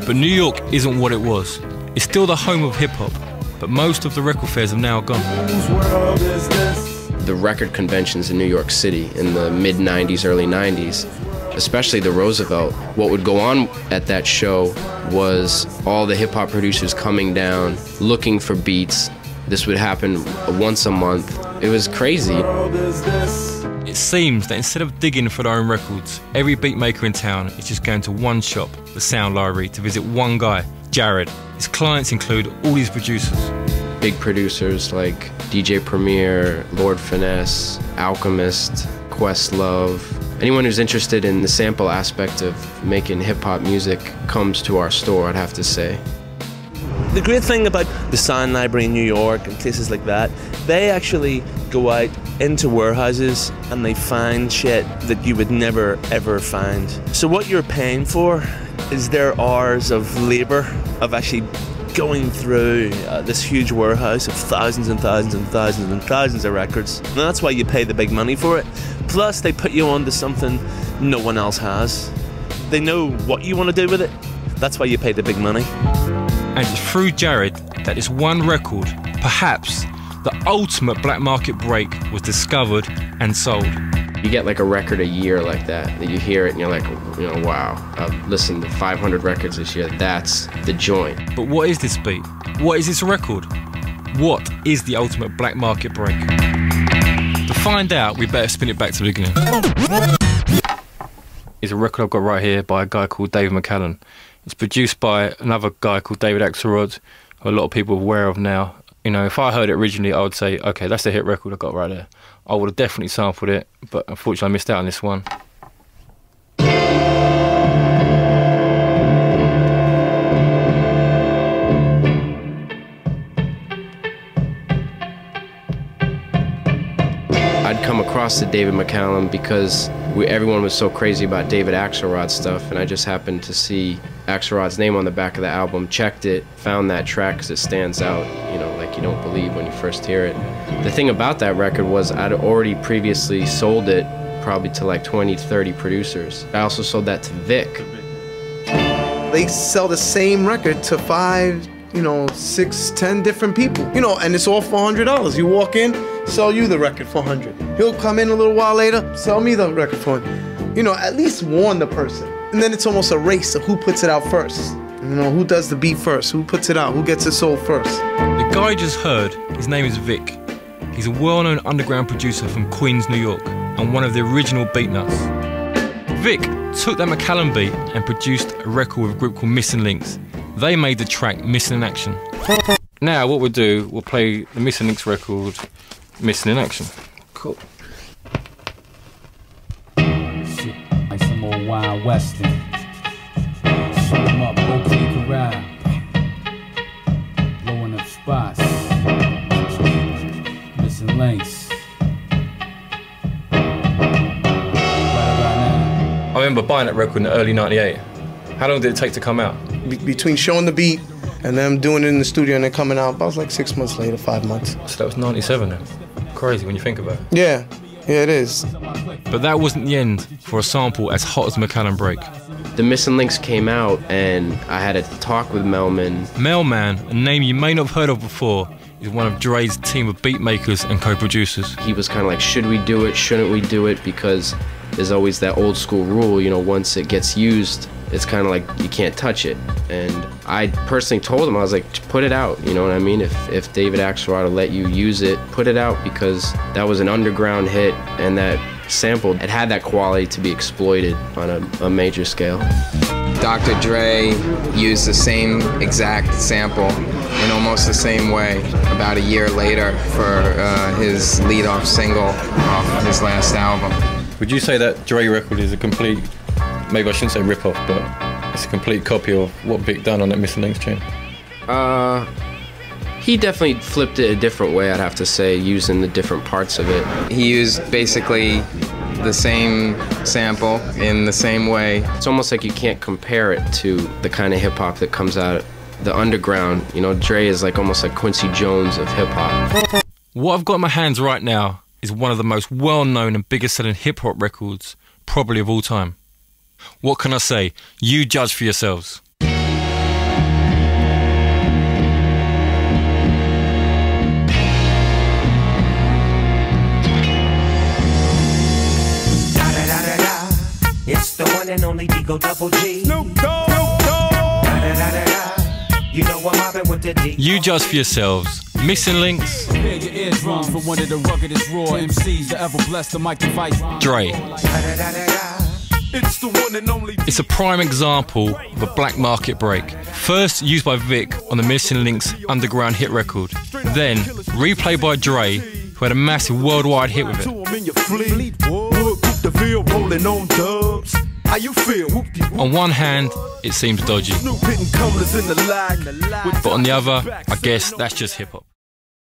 But New York isn't what it was. It's still the home of hip-hop, but most of the record fairs have now gone. Whose world is this? The record conventions in New York City in the mid-90s, early 90s, especially the Roosevelt, what would go on at that show was all the hip-hop producers coming down, looking for beats. This would happen once a month. It was crazy. It seems that instead of digging for their own records, every beat maker in town is just going to one shop, the Sound Library, to visit one guy, Jared. His clients include all these producers. Big producers like DJ Premier, Lord Finesse, Alchemist, Questlove. Anyone who's interested in the sample aspect of making hip-hop music comes to our store, I'd have to say. The great thing about the Sound Library in New York and places like that, they actually go out into warehouses and they find shit that you would never ever find. So what you're paying for is their hours of labour of actually going through this huge warehouse of thousands and thousands and thousands and thousands of records. And that's why you pay the big money for it. Plus they put you onto something no one else has. They know what you want to do with it. That's why you pay the big money. And it's through Jared that this one record, perhaps the ultimate black market break, was discovered and sold. You get like a record a year like that you hear it and you're like, you know, wow, I've listened to 500 records this year, that's the joint. But what is this beat? What is this record? What is the ultimate black market break? To find out, we better spin it back to the beginning. It's a record I've got right here by a guy called David McCallum. It's produced by another guy called David Axelrod, who a lot of people are aware of now. You know, if I heard it originally, I would say, okay, that's the hit record I got right there. I would have definitely sampled it, but unfortunately I missed out on this one. I'd come across the David McCallum because everyone was so crazy about David Axelrod stuff, and I just happened to see Axelrod's name on the back of the album, checked it, found that track because it stands out, you know, like you don't believe when you first hear it. The thing about that record was I'd already previously sold it probably to like 20 to 30 producers. I also sold that to Vic. They sell the same record to 5, 6, 10 different people, and it's all for $100. You walk in, sell you the record for $100. He'll come in a little while later, sell me the record for $100. At least warn the person. And then it's almost a race of who puts it out first. Who does the beat first, who puts it out, who gets it sold first. The guy you just heard, his name is Vic. He's a well-known underground producer from Queens, New York, and one of the original beatnuts. Vic took that McCallum beat and produced a record with a group called Missing Links. They made the track Missing in Action. Now what we'll do, we'll play the Missing Links record, Missing in Action. Cool. Shit, like some old Wild Western. Shoot 'em up, boutique around. Blowing up spots. Missing Links. I remember buying that record in the early '98. How long did it take to come out? Between showing the beat and them doing it in the studio and then coming out, about like 6 months later, 5 months. So that was '97 then. Crazy when you think about it. Yeah, it is. But that wasn't the end for a sample as hot as McCallum break. The Missing Links came out and I had a talk with Melman. Melman, a name you may not have heard of before, is one of Dre's team of beat makers and co-producers. He was kind of like, should we do it, shouldn't we do it? Because there's always that old school rule, once it gets used, it's kind of like you can't touch it. And I personally told him, I was like, put it out, you know what I mean? If David Axelrod will let you use it, put it out, because that was an underground hit and that sample, it had that quality to be exploited on a major scale. Dr. Dre used the same exact sample in almost the same way about a year later for his lead-off single off his last album. Would you say that Dre record is a complete, maybe I shouldn't say rip-off, but it's a complete copy of what Vic done on that Missing Links tune? He definitely flipped it a different way, I'd have to say, using the different parts of it. He used basically the same sample in the same way. It's almost like you can't compare it to the kind of hip-hop that comes out the underground. Dre is like almost like Quincy Jones of hip-hop. What I've got in my hands right now is one of the most well-known and biggest-selling hip-hop records, probably of all time. What can I say? You judge for yourselves. and only Digo Double G. Snoop Dogg. You know I'm mobbing with the D. You judge for yourselves. Missing Links, Prepare your eardrums for one of the ruggedest raw MCs that ever blessed the mic device. Dre. It's the one and only. It's a prime example of a black market break. First used by Vic on the Missing Links underground hit record. Then replayed by Dre, who had a massive worldwide hit with it. How you feel? On one hand, it seems dodgy. But on the other, I guess that's just hip hop.